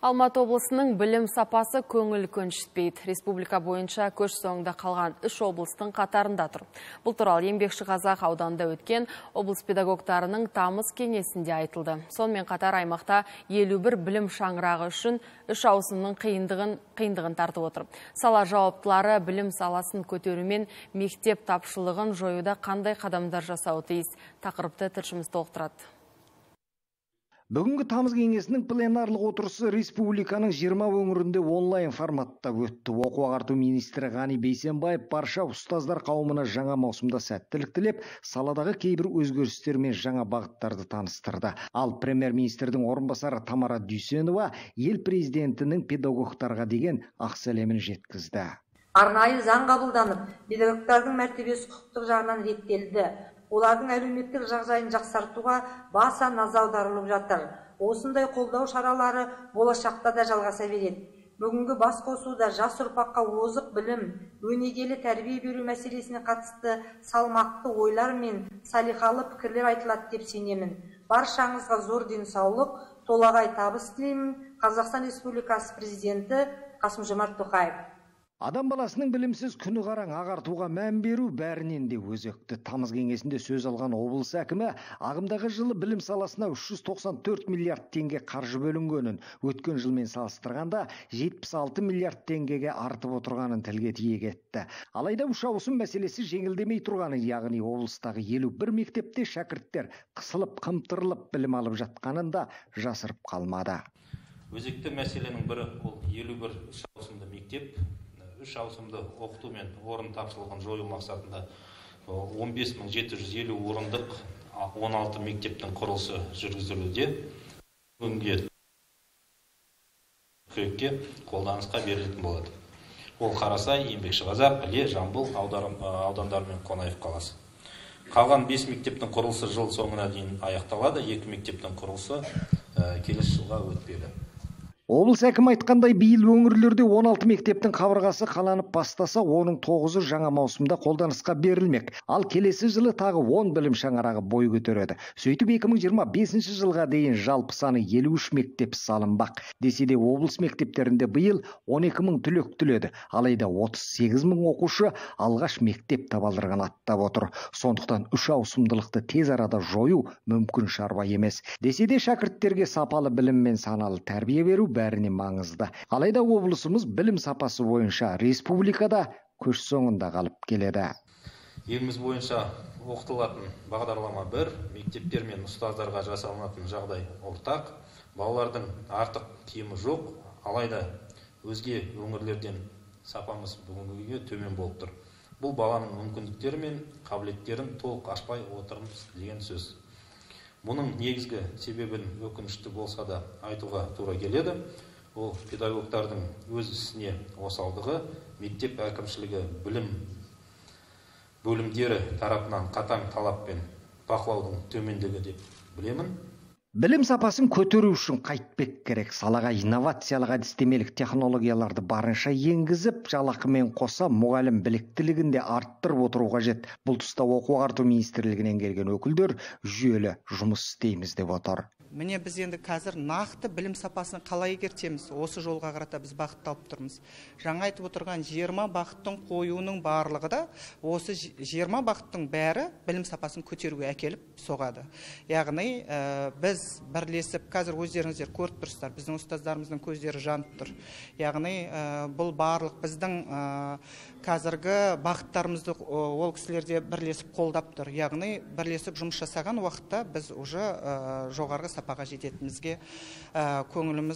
Алматы облысының білім сапасы көңіл көншітпейді. Республика бойынша көш соңында қалған 3 облыстың қатарында тұр. Бұл туралы Еңбекші Қазақ ауданында өткен облыс педагогтарының тамыз кеңесінде айтылды. Сонымен қатар аймақта 51 білім шаңырағы үшін 3 ауысымның қиындығын тартып отыр. Сала жауаптылары білім саласын көтерумен мектеп тапшылығын жоюда қандай қадамдар жасауы тиіс? Тақырыпты тілшіміз толықтырады. Бүгінгі тамыз кеңесінің пленарлық отырысы республиканың 20 өңірінде онлайн форматта өтті. Оқу-ағарту министрі Ғани Бейсенбаев барша ұстаздар қауымына жаңа маусымда сәттілік тілеп, саладағы кейбір өзгерістер мен жаңа бағыттарды таныстырды. Ал премьер-министрдің орынбасары Тамара Дүйсенова ел президентінің педагогтарға деген ақ сәлемін жеткізді. Арнайы заң қабылданып, педагогтардың мәртебесі құқықтық жағынан реттелді. Олардың әлеуметтік жағдайын жақсартуға баса назар аударылып жатыр. Осындай қолдау шаралары болашақта да жалғаса береді. Бүгінгі басқосуда жас ұрпаққа озық білім, өнегелі тәрбие беру мәселесіне қатысты салмақты ойлар мен салиқалы пікірлер айтылады деп сенемін. Баршаңызға зор денсаулық, толағай табыс тілеймін. Қазақстан Республикасы президенті Қасым-Жомарт Тоқаев. Адам баласының білімсіз күні қараң ағартуға мән беру бәрінен де өзекті. Тамыз кеңесінде сөз алған облыс әкімі ағымдағы жылы білім саласына 394 миллиард теңге қаржы бөлінгенін, өткен жылмен салыстырғанда 76 миллиард теңгеге артып отырғанын тілге тиек етті. Алайда үш ауысым мәселесі жеңілдемей тұрғаны, яғни облыстағы 51 мектепте шәкірттер қысылып, қымтырылып білім алып жатқанын да жасырып қалмады. Өзекті мәселенің бірі ол 51 үш ауысымды мектеп. Үш ауысымды оқыту мен орын тапшылығын жою мақсатында 15.750 орындық 16 мектептің құрылысы жүргізілуде. Бүгінге көпке қолданысқа берілетін болады. Ол Қарасай, Еңбекші Қазақ, Іле, Жамбыл аудандары мен Қонаев қаласы. Қалған 5 мектептің құрылысы жыл соңына дейін аяқталады. 2 мектептің құрылысы келесі жылға өтпелі. Облыс әкімі айтқандай, биыл өңірлерде 16 мектептің қабырғасы қаланып бастаса, оның 9-ы жаңа маусымда қолданысқа берілмек. Ал келесі жылы тағы 10 білім шаңырағы бой көтереді. Сөйтіп 2025 жылға дейін жалпы саны 53 мектеп салынбақ. Десе де облыс мектептерінде биыл 12.000 түлек түледі. Алайда 38.000 оқушы алғаш мектеп табалдырығын аттап отыр. Сондықтан үш ауысымдылықты тез арада жою мүмкін шаруа емес. Десе де шәкірттерге сапалы білім мен саналы тәрбие беру бәріне маңызды. Алайда облысымыз білім сапасы бойынша республикада көш соңында қалып келеді. Еліміз бойынша оқытылатын бағдарлама бір, мектептер мен ұстаздарға жасалынатын жағдай ортақ, балалардың артық киімі жоқ, алайда өзге өңірлерден сапамыз бүгінге төмен болып тұр. Бұл баланың мүмкіндіктері мен қабілеттерін толық ашпай отырмыз деген сөз. Мұның негізгі себебін өкінішті болса да айтуға тура келеді. Ол педагогтардың өз ісіне осалдығы, мектеп әкімшілігі білім бөлімдері тарапынан қатаң талап пен бақылаудың төмендігі деп білемін. Білім сапасын көтеру үшін қайтпек керек. Салаға инновациялық әдістемелік технологияларды барынша енгізіп, жалақымен қоса мұғалім біліктілігін де арттырып отыру қажет. Бұл тұста оқу-ағарту министрлігінен келген өкілдер жүйелі жұмыс істейміз деп отыр. Міне біз енді қазір нақты білім сапасын қалай егертеміз, осы жолға қарата біз бағытталып тұрмыз. Жаңа айтып отырған 20 бағыттың қоюының барлығы да осы 20 бағыттың бәрі білім сапасын көтеруге әкеліп соғады. Яғни біз бірлесіп, қазір өздеріңіздер көріп тұрсыздар, біздің ұстаздарымыздың көздері жанып тұр. Яғни бұл барлық біздің қазіргі бағыттарымызды ол кісілерде бірлесіп қолдап тұр. Яғни бірлесіп жұмыс жасаған уақытта біз уже жоғарғы сапаға жететімізге, көңіліміз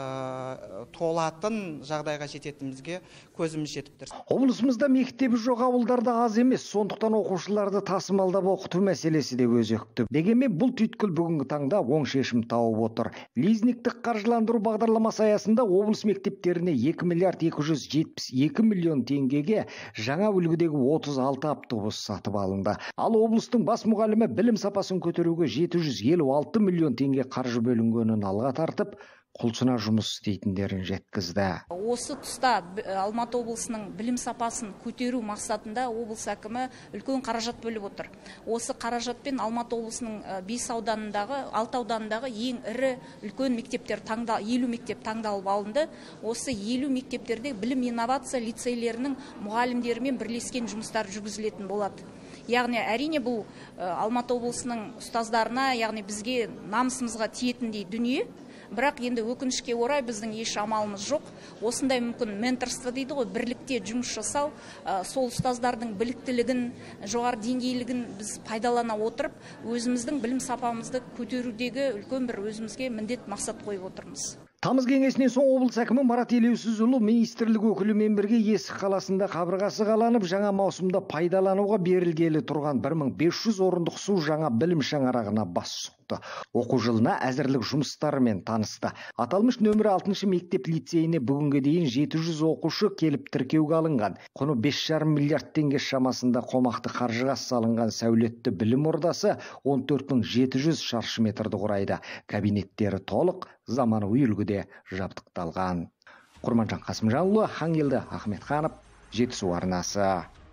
толатын жағдайға жететімізге көзіміз жетіп тұр. Облысымызда мектебі жоқ ауылдарда аз емес, сондықтан оқушыларды тасымалдап оқыту мәселесі де өзекті. Дегенмен бұл түйткіл бүгінгі таңда оң шешім тауып отыр. Лизингтік қаржыландыру бағдарламасы аясында облыс мектептеріне 2 миллиард 272 миллион теңгеге жаңа үлгідегі 36 автобус сатып алынды. Ал облыстың бас мұғалімі білім сапасын көтеруге 756 миллион теңге теңге қаржы бөлінгенін алға тартып, құлшына жұмыс істейтіндерін жеткізді. Осы тұста Алматы облысының білім сапасын көтеру мақсатында облыс әкімі үлкен қаражат бөліп отыр. Осы қаражатпен Алматы облысының 6 ауданындағы ең ірі үлкен мектептер 50 мектеп таңдалып алынды. Осы 50 мектептерде білім инновация лицейлерінің мұғалімдерімен бірлескен жұмыстар жүргізілетін болады. Яғни әрине бұл Алматы облысының ұстаздарына, яғни бізге намысымызға тиетіндей дүние. Бірақ енді өкінішке орай біздің еш амалымыз жоқ. Осындай мүмкін менторство дейді ғой, бірлікте жұмыс жасау, сол ұстаздардың біліктілігін, жоғары деңгейлігін біз пайдалана отырып, өзіміздің білім сапамызды көтерудегі үлкен бір өзімізге міндет мақсат қойып отырмыз. Тамыз кеңесінен соң облыс әкімі Марат Елеусізұлы министрлік өкілімен бірге Есік қаласында қабырғасы қаланып, жаңа маусымда пайдалануға берілгелі тұрған 1500 орындық су жаңа білім шаңырағына бас сұқты. Оқу жылына әзірлік жұмыстарымен танысты. Аталмыш нөмірі 6 мектеп лицейіне бүгінге дейін 700 оқушы келіп тіркеуге алынған. Құны 5,5 миллиард теңге шамасында қомақты қаржыға салынған сәулетті білім ордасы 14.700 шаршы метрді құрайды. Кабинеттері толық, заманауи үлгіде жабдықталған. Құрманжан Қасымжанұлы, Хангелді Ахметханов, Жетісу арнасы.